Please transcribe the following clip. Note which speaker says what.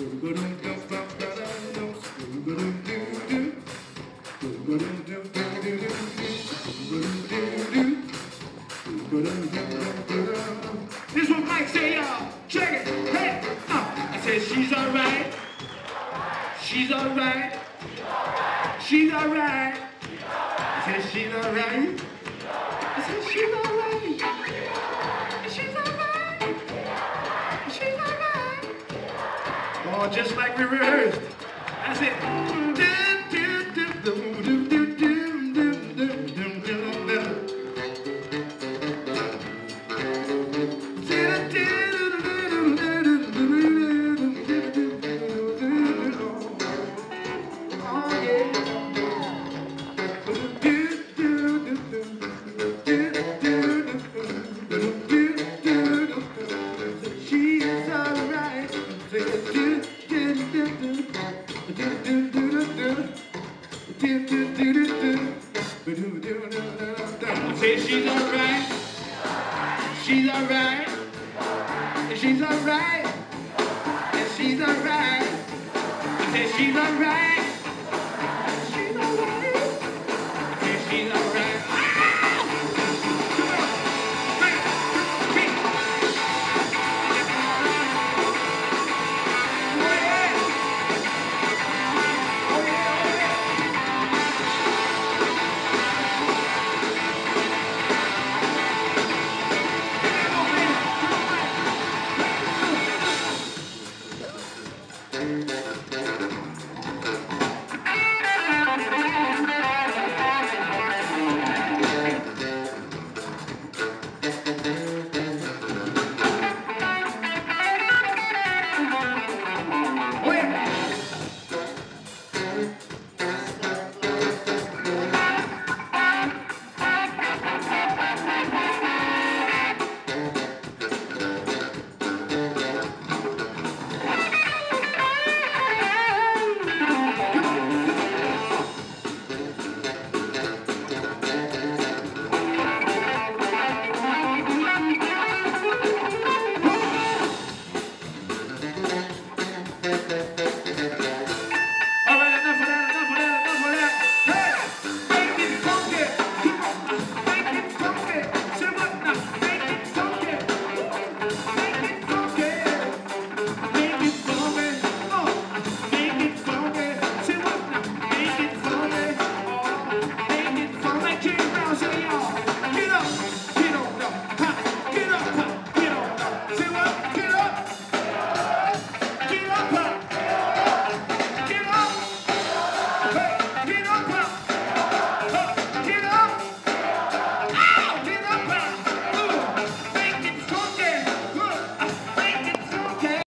Speaker 1: This one Mike say, y'all. Check it. Hey. I said she's alright. She's alright. She's alright. I said she's alright. I said she's alright. She's alright. She's alright. Oh, just like we rehearsed. I said. Say she's alright, she's alright, she's alright, and she's alright. I said she's alright.